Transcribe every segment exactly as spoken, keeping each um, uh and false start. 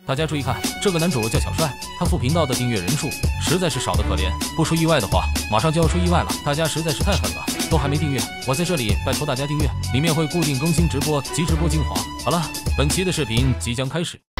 大家注意看，这个男主叫小帅，他副频道的订阅人数实在是少得可怜。不出意外的话，马上就要出意外了，大家实在是太狠了，都还没订阅，我在这里拜托大家订阅，里面会固定更新直播及直播精华。好了，本期的视频即将开始。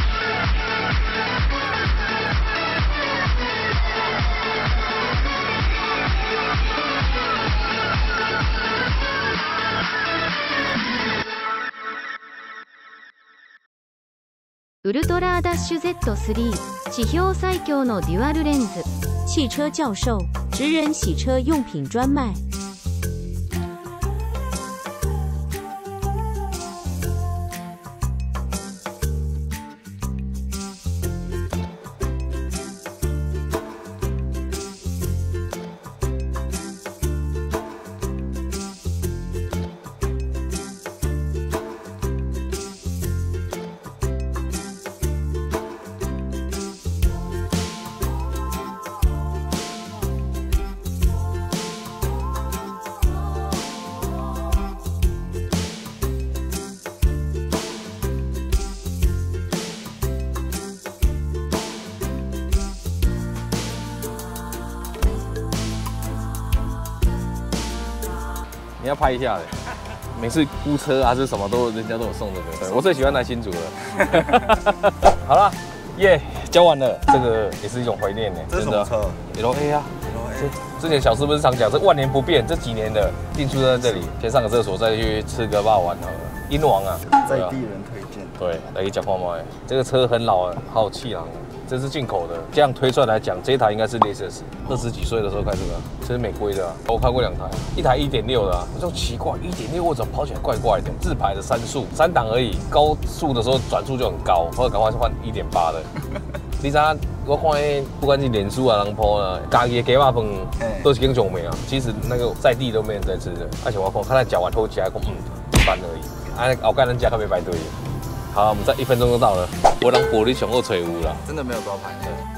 ウルトラダッシュ ゼットスリー 地表最強のデュアルレンズ。 汽车教授，职人洗车用品专卖。 你要拍一下的，每次估车还是什么都人家都有送这个，对我最喜欢来新竹了。好了，耶，交完了，这个也是一种怀念呢。 这是什么车 ？L A 啊。之前小师不是常讲，这万年不变，这几年的定出在这里，先上个厕所，再去吃个霸王好了。鹰王啊， 在地人推荐。 对，来给讲话吗？这个车很老了，好有气囊。 这是进口的，这样推出来来讲，这一台应该是雷克斯，二十几岁的时候开始的，这是美规的、啊。我开过两台，一台一点六的啊，我就奇怪，一点六为什么跑起来怪怪的？自排的三速，三档而已，高速的时候转速就很高，后来赶快去换一点八的。你知道我看那不管是脸书啊、人 po 啊，家己的鸡肉饭都是跟上面啊，其实那个在地都没人在吃的，而且我看看他脚完后起来，讲嗯一般而已，啊后盖人家可别排队。 好，我们再一分钟就到了。我让玻璃全部吹污了， 真的没有招牌。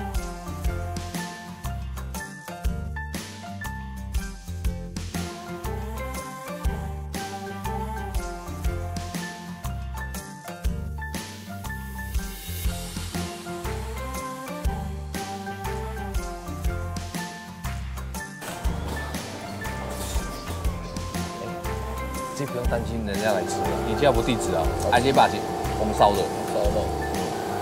这不用担心人家来吃了，你家不地址啊？挨街把街。 红烧的，烧肉。嗯，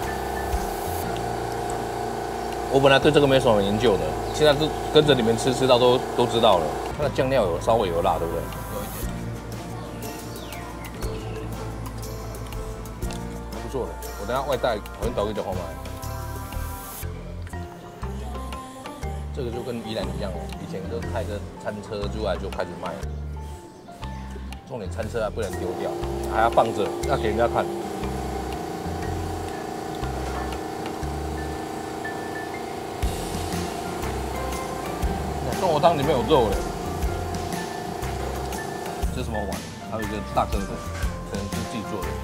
我本来对这个没什么研究的，现在都跟着你们吃，吃到都都知道了。它的酱料有稍微有辣，对不对？有一点。还不错的，我等下外带，我跟导游讲好吗？这个就跟宜兰一样哦，以前都开着餐车出来就开始卖了。重点餐车还不能丢掉，还要放着，要给人家看。 中国汤里面有肉嘞，这是什么碗？还有一个大颗的，可能是自己做的。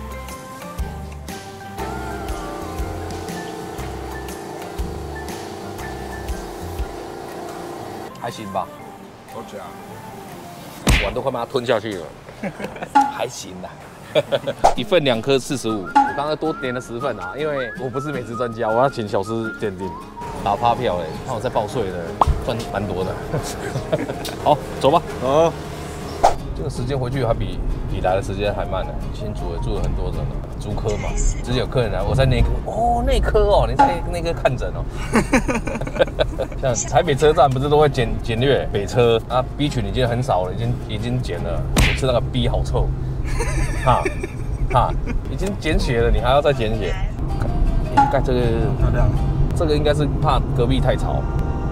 还行吧， 我讲， 碗都快把它吞下去了，还行啦。一份两颗四十五，我刚刚多点了十份啊，因为我不是美食专家，我要请小师鉴定。 打发票嘞，看我在报税的，赚蛮多的。好，走吧。好。这个时间回去还比比来的时间还慢呢。新竹也住了很多人了，竹科嘛。之前有客人来，我在内科，哦，内科哦，你在内科看诊哦。像台北车站不是都会检检阅北车啊 ？B 群已经很少了，已经已经检了。我吃那个 B 好臭，哈哈，已经检血了，你还要再检血？你看这个漂亮。 这个应该是怕隔壁太吵。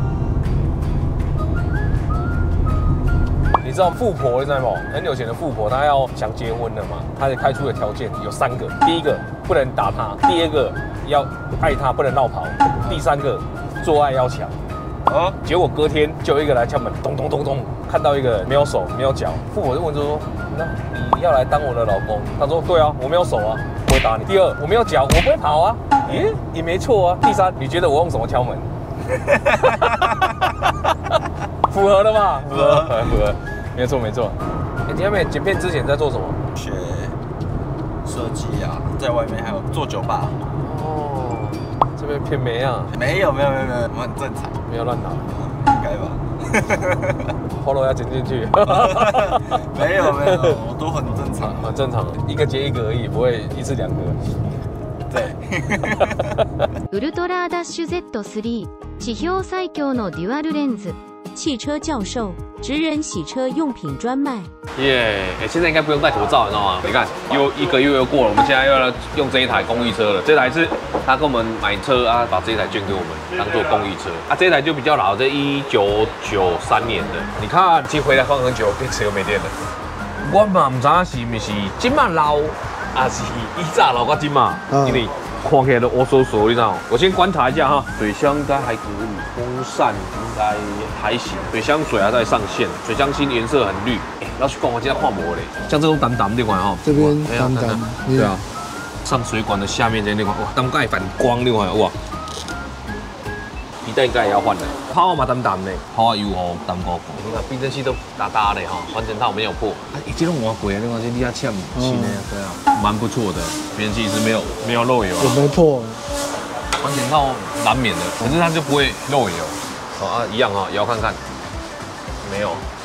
你知道富婆你知道吗？很有钱的富婆，她要想结婚了嘛，她得开出的条件有三个：第一个不能打她，第二个要爱她不能绕跑，第三个做爱要强。啊！结果隔天就有一个来敲门，咚咚咚咚，看到一个没有手没有脚，富婆就问说：“那你要来当我的老公？”他说：“对啊，我没有手啊，不会打你。第二，我没有脚，我不会跑啊。” 咦，也没错啊。第三，你觉得我用什么敲门？符合了吧？符合，符合，没错没错。哎，你那边剪片之前在做什么？ 学设计啊，在外面还有做酒吧。 哦， 没有偏没啊？ 没有没有没有没有，我们很正常， 没有乱打， 应该吧？ 后来要剪进去。 没有没有，我都很正常， 很正常，一个接一个而已，不会一次两个。 对。 ウルトラダッシュ ゼットスリー 地表最強のデュアルレンズ。 汽车教授，职人洗车用品专卖。 耶！哎，现在应该不用戴口罩，你知道吗？你看，又一个月又过了，我们现在又要用这一台公益车了。这台是他跟我们买车啊，把这一台捐给我们当做公益车啊。这一台就比较老，这一九九三年的。你看，其实回来放很久，电池又没电了。我嘛唔知道是不是今嘛老，还是以早老到今嘛？因为看起来都乌索索，你知道吗？我先观察一下哈，水箱应该还可以，风扇应该还行，水箱水还在上线，水箱芯颜色很绿。欸、老实讲，我今天看无嘞，像这种淡淡这款哈， 这边淡淡， 对啊，上水管的下面这那款，哇，当盖反光那款，哇，皮带应该也要换的，泡嘛淡淡的，泡油哦淡薄薄。你看避震器都大大的哈，完整套没有破。啊，这种我贵啊，另外这底下欠新的，对啊，蛮不错的，避震器是没有没有漏油啊， 也没破。 完整套难免的，可是它就不会漏油。好啊，一样哈，摇看看，没有，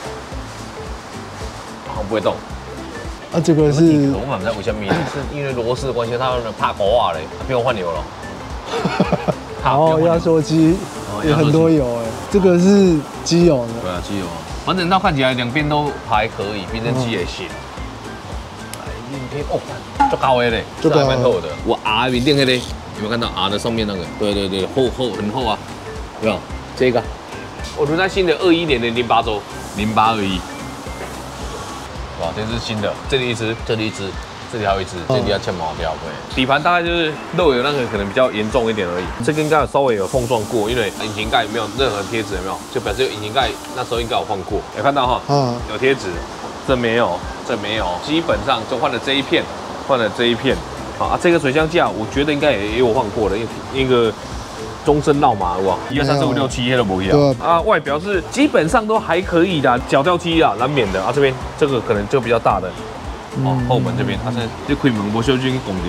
好不会动。 啊，这个是我们在为什么？是因为螺丝的关系，它怕狗啊嘞，不用换油了。 然后压缩机也很多油哎，这个是机油的。 对啊，机油啊。完整套看起来两边都还可以，避震器也行。哎，硬片哦，就高的嘞，这还蛮厚的。我 R 面顶那个，有没有看到 R 的上面那个？对对对，厚厚很厚啊，有没有？这个，我轮胎新的二一年的零八周，零八二一。哇，这是新的，这里一只，这里一只。这里还有一只，这里要欠毛掉，对。底盘大概就是漏油那个可能比较严重一点而已，这个应该有稍微有碰撞过，因为引擎盖没有任何贴纸，有没有？就表示引擎盖那时候应该有换过，有看到哈？嗯，有贴纸，这没有，这没有，基本上就换了这一片，换了这一片。好啊，这个水箱架我觉得应该也也有换过的，因为那个终身绕马哇，一二三四五六七黑都不一样啊。外表是基本上都还可以的，脚吊机啊难免的啊。这边这个可能就比较大的。哦，后门这边，它是这开门不小心拱掉。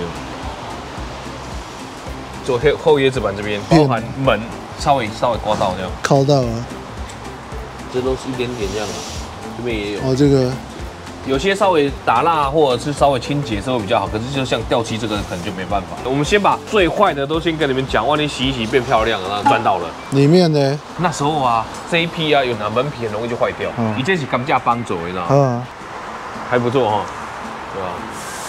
左后后椰子板这边，包含门稍微稍微刮到这样， 靠到了， 这都是一点点这样的，这边也有。 哦，这个有些稍微打蜡或者是稍微清洁是会比较好，可是就像掉漆这个可能就没办法。我们先把最坏的都先跟你们讲，万一洗一洗变漂亮了，然后赚到了。里面呢？那时候啊，这一批啊有哪门皮很容易就坏掉，嗯，以前是钢架帮走，你知道吗？嗯，还不错哈。对吧？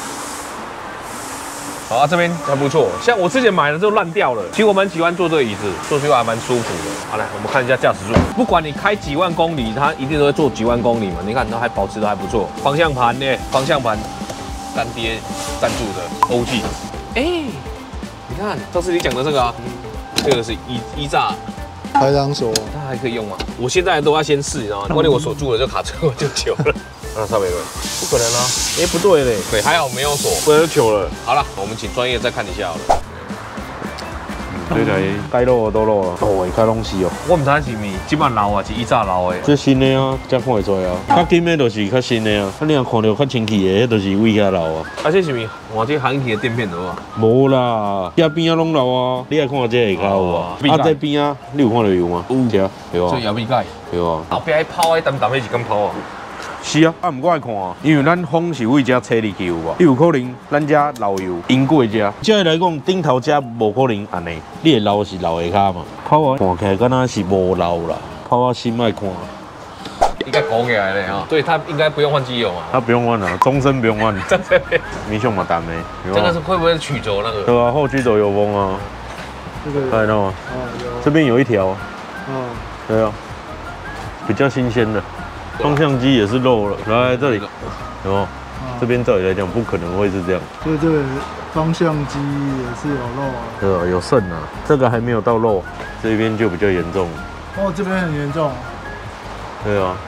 好啊，这边还不错。像我之前买的就烂掉了。其实我蛮喜欢坐这个椅子，坐起来还蛮舒服的。好来，我们看一下驾驶座。不管你开几万公里，它一定都会做几万公里嘛。你看它还保持的还不错。方向盘呢？方向盘干爹赞助的欧记。哎，你看，上次你讲的这个啊，这个是一一炸排挡锁， 它还可以用吗？我现在都要先试，你知道吗？万一我锁住了就卡车就糗了。那稍微对，不可能啊！哎，不对嘞，对，还好没有锁，不然就糗了。好了，我们请专业再看一下好了。 这台该漏的都漏了，哦，该拢是哦。 我唔知是咪，即摆老啊，是以早老的。 这新的啊，才看会出来啊。较紧的就是较新的啊，啊，你若看到较清气的，迄就是位遐老啊。 啊，这是咪换这行起的垫片的啊？ 无啦，遐边啊拢老啊。你来看这下骹有啊？啊，这边啊，你有看到有吗？有，有啊。 这摇臂盖， 有啊。 后壁迄泡迄淡淡的是敢泡啊？ 是啊，啊，毋过爱看啊，因为咱风是为遮吹入去有无？你有可能咱遮漏油淹过遮，这来讲顶头遮无可能安尼，你的漏是漏下骹嘛，泡啊看起来敢若是无漏啦，泡啊心爱看。 应该勾起来了哈，所以它应该不用换机油嘛。 它不用换啊，终身不用换。 真的？ 米熊嘛淡的。 这个是会不会曲轴那个？ 对啊，后驱轴有风啊。这个看到吗？啊有。这边有一条。嗯。对啊，比较新鲜的。方向机也是漏了，来这里，有没有？这边照理来讲不可能会是这样， 所以这个方向机也是有漏啊。 对啊，有渗啊，这个还没有到漏，这边就比较严重。 哦，这边很严重。 对啊。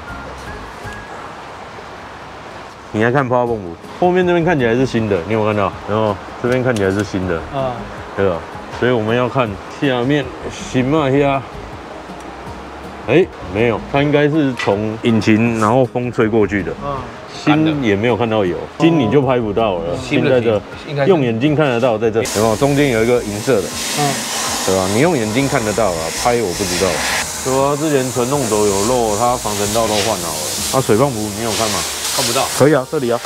你来看抛泵补，后面这边看起来是新的，你有没有看到？然后这边看起来是新的。啊。对啊，所以我们要看下面行嘛下。哎，没有，它应该是从引擎然后风吹过去的。嗯，芯也没有看到油，芯你就拍不到了。芯在这，用眼睛看得到，在这，有没有？中间有一个银色的。嗯， 对吧？你用眼睛看得到啊，拍我不知道。对啊，之前纯弄轴有漏，它防尘道都换好了。啊，水泵浦你有看吗？ 看不到。 可以啊，这里啊。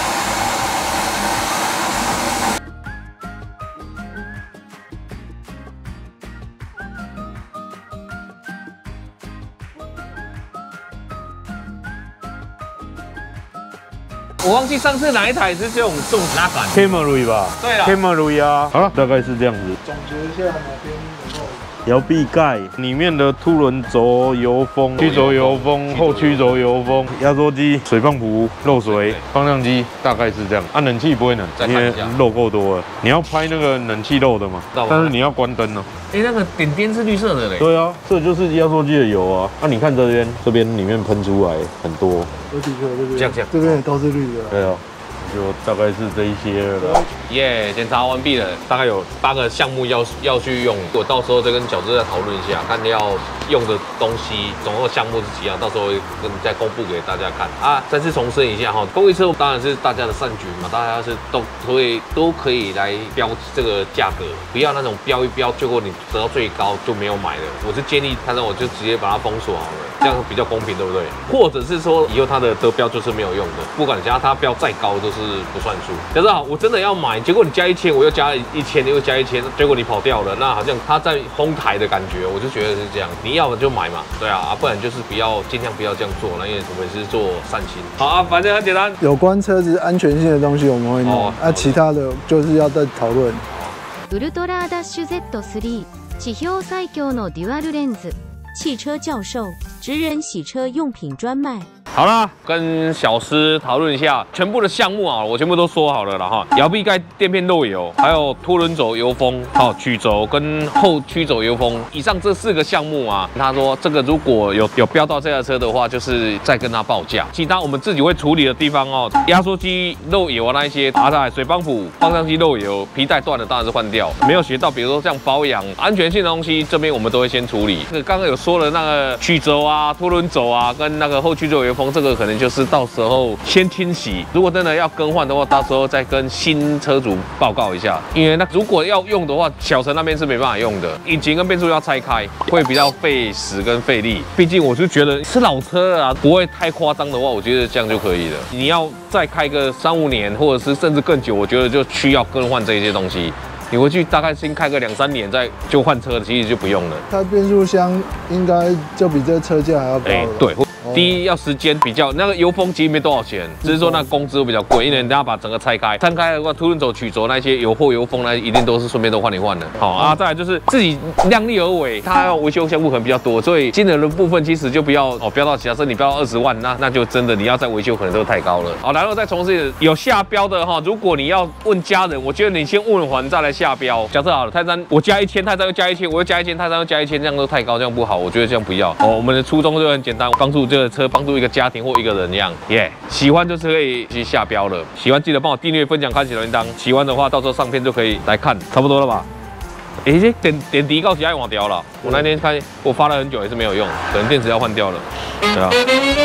我忘记上次哪一台是这种这种拉杆 Camry 吧？ 对了 ，Camry 啊。好了，大概是这样子。 总结一下哪边有漏？ 摇臂盖里面的凸轮轴油封、曲轴油封、后曲轴油封、压缩机、水泵浦漏水、方向机大概是这样。啊，冷气不会冷，因为漏够多了。你要拍那个冷气漏的嘛？但是你要关灯哦。 哎，那个点点是绿色的嘞。 对啊，这就是压缩机的油啊。啊，你看这边，这边里面喷出来很多。 有几颗这边？ 这样这样。 这边也都是绿的。 对啊。就大概是这一些了。 耶，检查完毕了，大概有八个项目要要去用，我到时候再跟小智再讨论一下，看要用的东西，总共项目是几样，到时候会跟再公布给大家看啊。再次重申一下哈，公益车当然是大家的善举嘛，大家是都会都可以来标这个价格，不要那种标一标，结果你得到最高就没有买了。我是建议，看到我就直接把它封锁好了，这样比较公平，对不对？或者是说以后它的得标就是没有用的，不管加它标再高都是不算数。假设好，我真的要买，结果你加一千，我又加一千，又加一千，结果你跑掉了，那好像他在哄抬的感觉，我就觉得是这样。你要么就买嘛，对啊，啊不然就是不要，尽量不要这样做，那因为我们是做善心。好啊，反正很简单。 有关车子安全性的东西我们会弄，哦、啊，其他的就是要再讨论。 ウルトラダッシュ ゼットスリー 地表最強のデュアルレンズ。 汽车教授，职人洗车用品专卖。 好啦，跟小师讨论一下全部的项目啊，我全部都说好了了哈。摇臂盖垫片漏油，还有凸轮轴油封，好曲轴跟后曲轴油封，以上这四个项目啊，他说这个如果有有标到这台车的话，就是再跟他报价。其他我们自己会处理的地方哦，压缩机漏油啊那一些，啊在水泵浦、方向机漏油、皮带断了当然是换掉。没有学到，比如说像保养、安全性的东西，这边我们都会先处理。这个刚刚有说了那个曲轴啊、凸轮轴啊，跟那个后曲轴油封。这个可能就是到时候先清洗，如果真的要更换的话，到时候再跟新车主报告一下。因为那如果要用的话，小陈那边是没办法用的，引擎跟变速要拆开，会比较费时跟费力。毕竟我是觉得是老车啊，不会太夸张的话，我觉得这样就可以了。你要再开个三五年，或者是甚至更久，我觉得就需要更换这些东西。你回去大概先开个两三年，再就换车了，其实就不用了。 它变速箱应该就比这车价还要高了。哎， 对。第一要时间比较，那个油封其实没多少钱，只是说那工资会比较贵，因为人家把整个拆开，拆开的话，凸轮轴、曲轴那些油货、油封那一定都是顺便都换一换的。好啊，再来就是自己量力而为，它要维修项目可能比较多，所以金额的部分其实就不要哦标到，假设你标到二十万，那那就真的你要再维修可能都太高了。好，然后再重申有下标的哈，如果你要问家人，我觉得你先问完再来下标。假设好了，泰山我加一千，泰山又加一千，我又加一千，泰山又加一千，这样都太高，这样不好，我觉得这样不要。哦，我们的初衷就很简单，帮助这个车，帮助一个家庭或一个人一样，耶、yeah ！喜欢就是可以去下标了。喜欢记得帮我订阅、分享、开启小铃铛。喜欢的话，到时候上片就可以来看，差不多了吧？哎、欸，这点点滴告起爱换掉了。我那天看，我发了很久也是没有用，可能电池要换掉了。对啊。